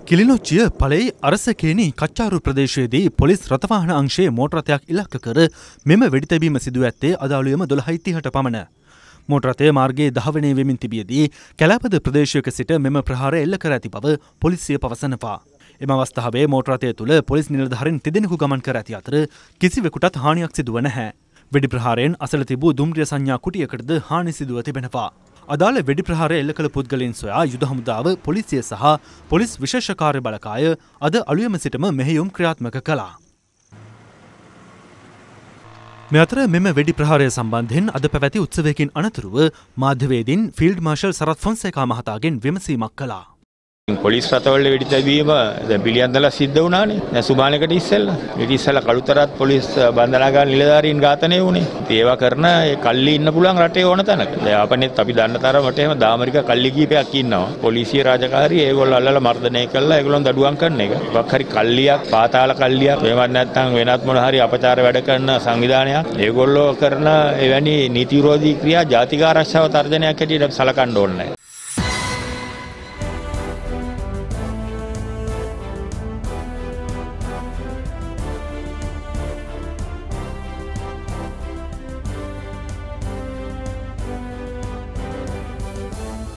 Kilinochchi පලෙයි අරසකේනි කච්චාරු ප්‍රදේශයේදී police රථවාහන අංශයේ motor රථයක් ඉලක්ක කර මෙම වෙඩි තැබීම සිදු ඇත්තේ අදාළුවම 12:30ට පමණ. මෝටර් රථය මාර්ගයේ දහවනේ වෙමින් තිබියදී කැලෑපද ප්‍රදේශයක සිට මෙම ප්‍රහාරය එල්ල කර ඇති බව පොලිසිය පවසනවා. එම අවස්ථාවේ මෝටර් රථය තුළ පොලිස් නිලධාරීන් තිදෙනෙකු ගමන් කර ඇති අතර කිසිවෙකුටත් හානියක් සිදුව නැහැ. වෙඩි ප්‍රහාරයෙන් අසල තිබූ දුම්රිය සංඥා කුටියකටද හානි සිදුව තිබෙනවා. අදාළ වෙඩි ප්‍රහාරය එල්ල කළ පුද්ගලයන් සොයා යුද හමුදාව පොලිසිය සහ පොලිස් විශේෂ කාර්ය බලකාය අද අලුයම සිටම මෙහෙයුම් ක්‍රියාත්මක කළා. මේ අතර මෙම වෙඩි ප්‍රහාරය සම්බන්ධයෙන් අද පැවැති උත්සවයකින් අනතුරුව මාධ්‍යවේදීන් ෆීල්ඩ් මාර්ෂල් සරත් ෆොන්සේකා මහතාගෙන් විමසීමක් කළා. පොලිස් රථවල වෙඩි තැබීම දැන් පිළියන්දලා සිද්ධ වුණානේ. දැන් සුබානකට ඉස්සෙල්ලා. ඊට ඉස්සෙල්ලා කළුතරත් පොලිස් බන්ධනාගාර නිලධාරීන් ඝාතනය වුණේ. ඒවා කරන ඒ කල්ලි ඉන්න පුළුවන් රටේ ඕන තැනක. දැන් ආපනෙත් අපි දන්න තරමට එහෙම දාමරික කල්ලි කීපයක් ඉන්නවා. පොලිසිය රාජකාරී ඒගොල්ලෝ අල්ලලා මර්ධනය කළා ඒගොල්ලොන් දඩුවම් කරන එක. මොකක් හරි කල්ලියක් පාතාල කල්ලියක් එහෙමත් නැත්නම් වෙනත් මොන හරි අපචාර වැඩ කරන සංවිධානයක් ඒගොල්ලෝ කරන එවැනි නීති විරෝධී ක්‍රියා ජාතික ආරක්ෂාව තර්ජනයක් හැටියට සලකන්න ඕනේ නැහැ.